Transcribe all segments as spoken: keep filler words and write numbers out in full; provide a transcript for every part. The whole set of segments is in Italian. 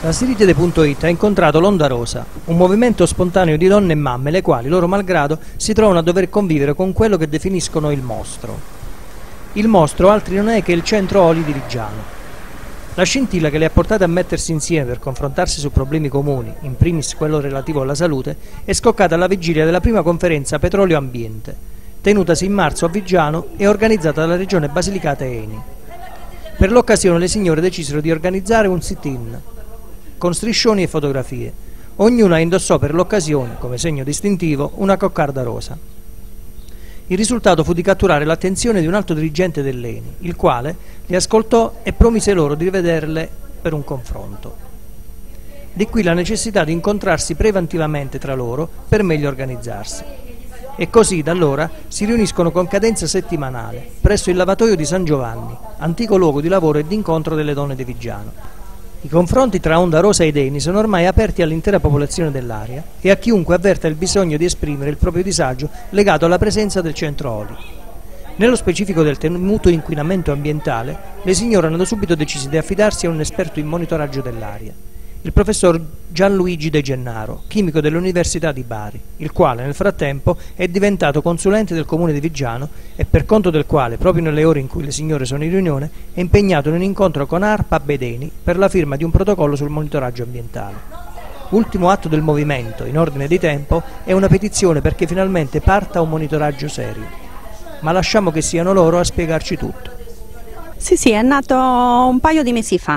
La Siritide punto it ha incontrato l'Onda Rosa, un movimento spontaneo di donne e mamme le quali, loro malgrado, si trovano a dover convivere con quello che definiscono il mostro. Il mostro altri non è che il centro Oli di Viggiano. La scintilla che le ha portate a mettersi insieme per confrontarsi su problemi comuni, in primis quello relativo alla salute, è scoccata alla vigilia della prima conferenza Petrolio Ambiente, tenutasi in marzo a Viggiano e organizzata dalla Regione Basilicata e Eni. Per l'occasione le signore decisero di organizzare un sit-in con striscioni e fotografie. Ognuna indossò per l'occasione, come segno distintivo, una coccarda rosa. Il risultato fu di catturare l'attenzione di un alto dirigente dell'Eni, il quale li ascoltò e promise loro di rivederle per un confronto. Di qui la necessità di incontrarsi preventivamente tra loro per meglio organizzarsi. E così da allora si riuniscono con cadenza settimanale presso il lavatoio di San Giovanni, antico luogo di lavoro e di incontro delle donne di Viggiano. I confronti tra Onda Rosa ed Eni sono ormai aperti all'intera popolazione dell'area e a chiunque avverta il bisogno di esprimere il proprio disagio legato alla presenza del centro Oli. Nello specifico del temuto inquinamento ambientale, le signore hanno da subito deciso di affidarsi a un esperto in monitoraggio dell'aria, il professor Gianluigi De Gennaro, chimico dell'Università di Bari, il quale nel frattempo è diventato consulente del comune di Viggiano e per conto del quale, proprio nelle ore in cui le signore sono in riunione, è impegnato in un incontro con ARPAB ed Eni per la firma di un protocollo sul monitoraggio ambientale. Ultimo atto del movimento, in ordine di tempo, è una petizione perché finalmente parta un monitoraggio serio. Ma lasciamo che siano loro a spiegarci tutto. Sì, sì, è nato un paio di mesi fa,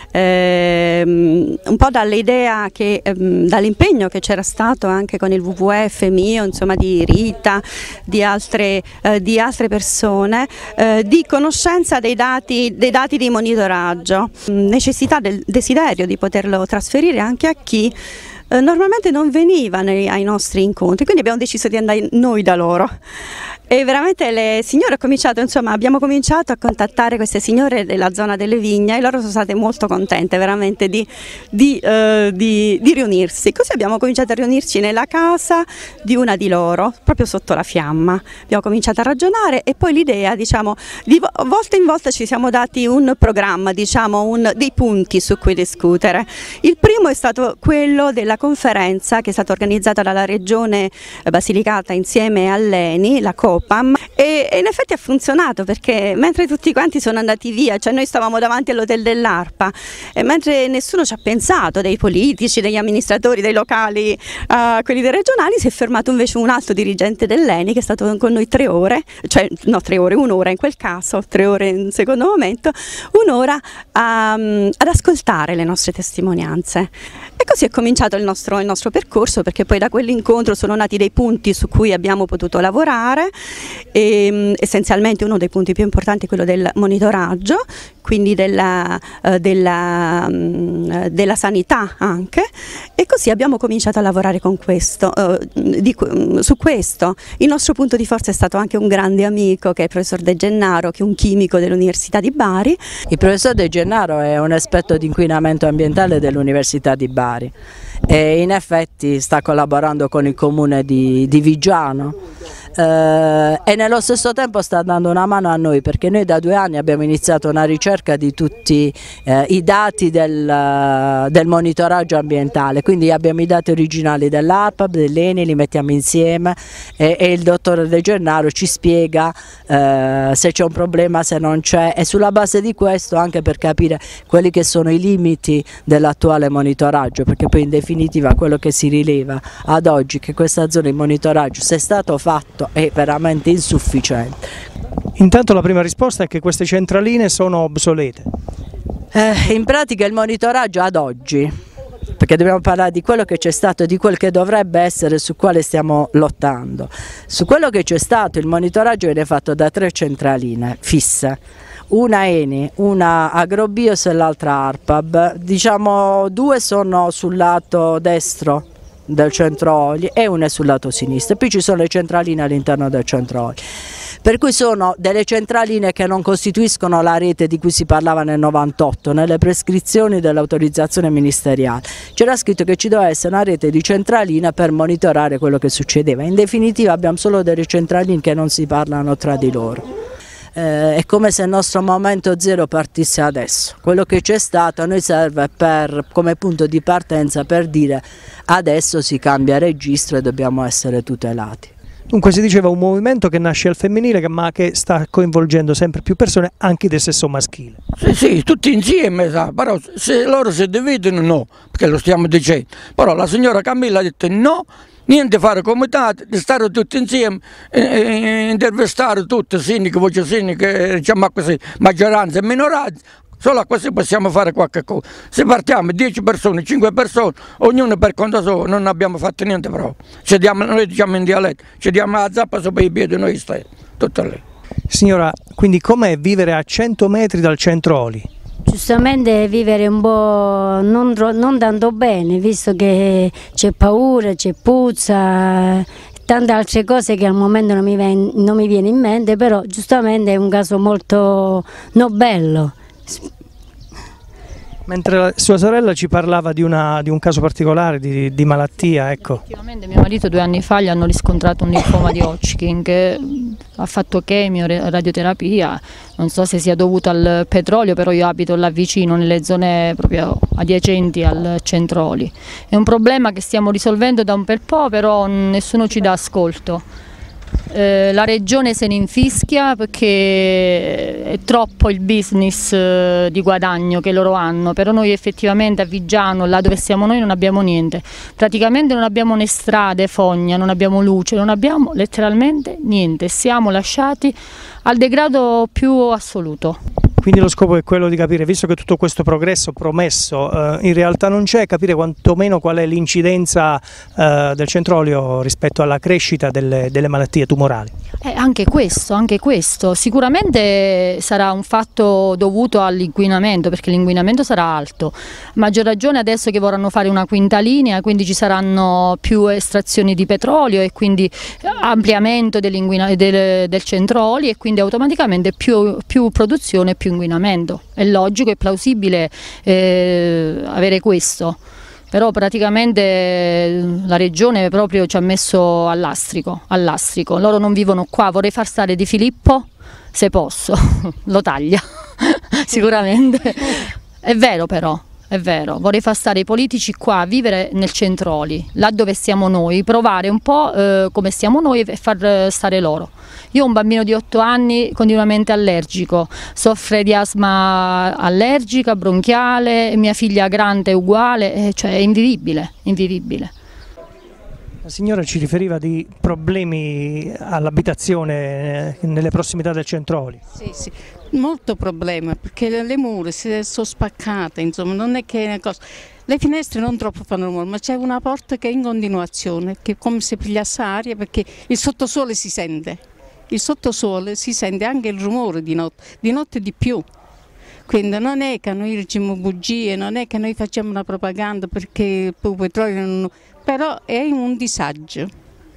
ehm, un po' dall'idea che, ehm, dall'impegno che c'era stato anche con il W W F mio, insomma di Rita, di altre, eh, di altre persone, eh, di conoscenza dei dati, dei dati di monitoraggio, necessità del desiderio di poterlo trasferire anche a chi eh, normalmente non veniva nei, ai nostri incontri, quindi abbiamo deciso di andare noi da loro. E veramente le signore ho cominciato, insomma, abbiamo cominciato a contattare queste signore della zona delle vigne e loro sono state molto contente veramente di, di, eh, di, di riunirsi. Così abbiamo cominciato a riunirci nella casa di una di loro, proprio sotto la fiamma. Abbiamo cominciato a ragionare e poi l'idea, diciamo, di volta in volta ci siamo dati un programma, diciamo, un, dei punti su cui discutere. Il primo è stato quello della conferenza che è stata organizzata dalla Regione Basilicata insieme all'Eni, la C O P A M, e, e in effetti ha funzionato perché mentre tutti quanti sono andati via, cioè noi stavamo davanti all'hotel dell'ARPA e mentre nessuno ci ha pensato, dei politici, degli amministratori, dei locali, uh, quelli dei regionali, si è fermato invece un alto dirigente dell'Eni che è stato con noi tre ore, cioè no tre ore, un'ora in quel caso, tre ore in un secondo momento, un'ora um, ad ascoltare le nostre testimonianze. E così è cominciato il nostro, il nostro percorso, perché poi da quell'incontro sono nati dei punti su cui abbiamo potuto lavorare. E, essenzialmente uno dei punti più importanti è quello del monitoraggio, quindi della, uh, della, um, della sanità anche, e così abbiamo cominciato a lavorare con questo, uh, di, um, su questo. Il nostro punto di forza è stato anche un grande amico che è il professor De Gennaro, che è un chimico dell'Università di Bari. Il professor De Gennaro è un esperto di inquinamento ambientale dell'Università di Bari e in effetti sta collaborando con il comune di, di Viggiano. Eh, e nello stesso tempo sta dando una mano a noi, perché noi da due anni abbiamo iniziato una ricerca di tutti eh, i dati del, del monitoraggio ambientale, quindi abbiamo i dati originali dell'ARPAB, dell'Eni, li mettiamo insieme e, e il dottor De Gennaro ci spiega eh, se c'è un problema, se non c'è, e sulla base di questo anche per capire quelli che sono i limiti dell'attuale monitoraggio, perché poi in definitiva quello che si rileva ad oggi è che questa zona di monitoraggio, se è stato fatto, è veramente insufficiente. Intanto la prima risposta è che queste centraline sono obsolete. Eh, in pratica il monitoraggio ad oggi, perché dobbiamo parlare di quello che c'è stato e di quel che dovrebbe essere, su quale stiamo lottando. Su quello che c'è stato il monitoraggio viene fatto da tre centraline fisse, una Eni, una Agrobios e l'altra ARPAB, diciamo due sono sul lato destro del centro Oli e una è sul lato sinistro, poi ci sono le centraline all'interno del centro Oli, per cui sono delle centraline che non costituiscono la rete di cui si parlava nel novantotto, nelle prescrizioni dell'autorizzazione ministeriale c'era scritto che ci doveva essere una rete di centraline per monitorare quello che succedeva. In definitiva abbiamo solo delle centraline che non si parlano tra di loro. Eh, è come se il nostro momento zero partisse adesso. Quello che c'è stato a noi serve per, come punto di partenza per dire adesso si cambia registro e dobbiamo essere tutelati. Dunque si diceva un movimento che nasce al femminile ma che sta coinvolgendo sempre più persone anche del sesso maschile. Sì, sì, tutti insieme, sa, però se loro si dividono no, perché lo stiamo dicendo. Però la signora Camilla ha detto no, niente fare comitati, di stare tutti insieme, eh, intervistare tutti, sindaco, voce sindaco, diciamo così, maggioranza e minoranza. Solo così possiamo fare qualche cosa. Se partiamo dieci persone, cinque persone, ognuno per conto suo, non abbiamo fatto niente proprio. Ci diamo, noi diciamo in dialetto, ci diamo la zappa sopra i piedi noi stessi, tutto lì. Signora, quindi com'è vivere a cento metri dal centro oli? Giustamente vivere un po' non, non tanto bene, visto che c'è paura, c'è puzza, tante altre cose che al momento non mi, ven non mi viene in mente, però giustamente è un caso molto non bello. Mentre la sua sorella ci parlava di, una, di un caso particolare di, di malattia, ecco. Effettivamente mio marito due anni fa gli hanno riscontrato un linfoma di Hodgkin che ha fatto chemio, radioterapia, non so se sia dovuto al petrolio, però io abito là vicino nelle zone proprio adiacenti al centro oli. È un problema che stiamo risolvendo da un bel po', però nessuno ci dà ascolto. Eh, la regione se ne infischia perché è troppo il business eh, di guadagno che loro hanno, però noi effettivamente a Viggiano, là dove siamo noi, non abbiamo niente, praticamente non abbiamo né strade, fogna, non abbiamo luce, non abbiamo letteralmente niente, siamo lasciati al degrado più assoluto. Quindi lo scopo è quello di capire, visto che tutto questo progresso promesso eh, in realtà non c'è, capire quantomeno qual è l'incidenza eh, del centro olio rispetto alla crescita delle, delle malattie tumorali. Eh, anche questo, anche questo, sicuramente sarà un fatto dovuto all'inquinamento, perché l'inquinamento sarà alto, maggior ragione adesso che vorranno fare una quinta linea, quindi ci saranno più estrazioni di petrolio e quindi ampliamento del, del centro oli e quindi automaticamente più, più produzione, più inquinamento. È logico e plausibile eh, avere questo, però praticamente la regione proprio ci ha messo all'astrico, all'astrico. Loro non vivono qua, vorrei far stare Di Filippo se posso, lo taglia sicuramente, è vero però. È vero, vorrei far stare i politici qua a vivere nel centro oli, là dove stiamo noi, provare un po' eh, come stiamo noi e far stare loro. Io ho un bambino di otto anni continuamente allergico, soffre di asma allergica, bronchiale, mia figlia grande è uguale, eh, cioè è invivibile, invivibile. La signora ci riferiva di problemi all'abitazione nelle prossimità del centro oli. Sì, sì, molto problema perché le mura si sono spaccate, insomma, non è che è una cosa. Le finestre non troppo fanno rumore, ma c'è una porta che è in continuazione, che è come se pigliasse aria perché il sottosuolo si sente. Il sottosuolo si sente anche il rumore di notte, di notte di più. Quindi non è che noi diciamo bugie, non è che noi facciamo una propaganda perché il petrolio non... però è un disagio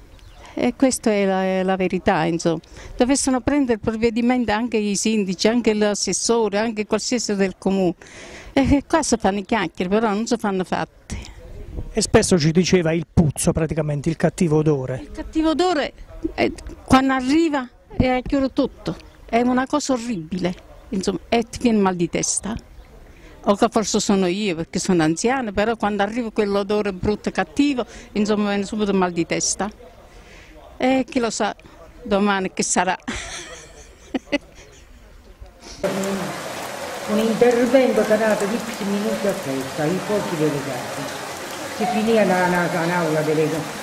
e questa è la, è la verità, insomma. Dovessero prendere provvedimenti anche i sindaci, anche l'assessore, anche qualsiasi del comune. E qua si fanno chiacchiere, però non si fanno fatti. E spesso ci diceva il puzzo, praticamente, il cattivo odore. Il cattivo odore, eh, quando arriva, è chiuso tutto, è una cosa orribile. Insomma, e ti viene mal di testa, o che forse sono io perché sono anziana, però quando arriva quell'odore brutto e cattivo, insomma viene subito mal di testa. E chi lo sa domani che sarà. Un intervento durato dieci minuti a festa, in pochi delegati. Si finiva un'aula delle